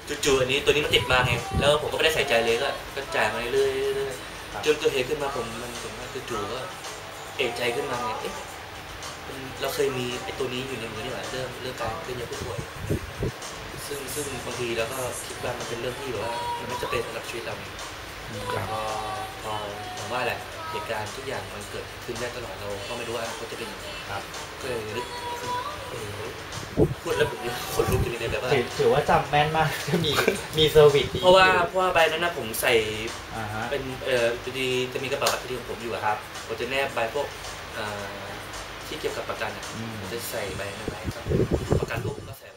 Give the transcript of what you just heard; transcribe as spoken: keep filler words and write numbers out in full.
จู่ๆอันนี้ตัวนี้มันติดมาไงแล้วผมก็ไม่ได้ใส่ใจเลยก็ก็จ่ายมาเรื่อยๆจนเกิดเหตุขึ้นมาผมมันผมว่าจู่ๆก็เอกใจขึ้นมาไงเอ๊ะเราเคยมีไอ้ตัวนี้อยู่ในมือนี่หว่าเรื่องเรื่องการเคลื่อนย้ายผู้ป่วยซึ่งซึ่งบางทีเราก็คิดว่ามันเป็นเรื่องที่แบบว่ามันไม่จำเป็นสำหรับชีวิตเราไงแต่พอพอผมว่าแหละเหตุการณ์ทุกอย่างมันเกิดขึ้นได้ตลอดเราก็ไม่รู้ว่าอนาคตจะเป็นยังไงครับก็เลยนึกขึ้นพูดแล้วผมขนลุกอยู่ในแบบว่าถือว่าจำแม่นมากจะมีมีเซอร์วิสเพราะว่าเพราะว่าใบนั้นนะผมใส่อ่าฮะเป็นเอ่อจะมีจะมีกระเป๋าอัฐิของผมอยู่ครับผมจะแนบใบพวกที่เกี่ยวกับประกันอ่ะผมจะใส่ใบนั้นไว้ครับประกันลูกก็ใส่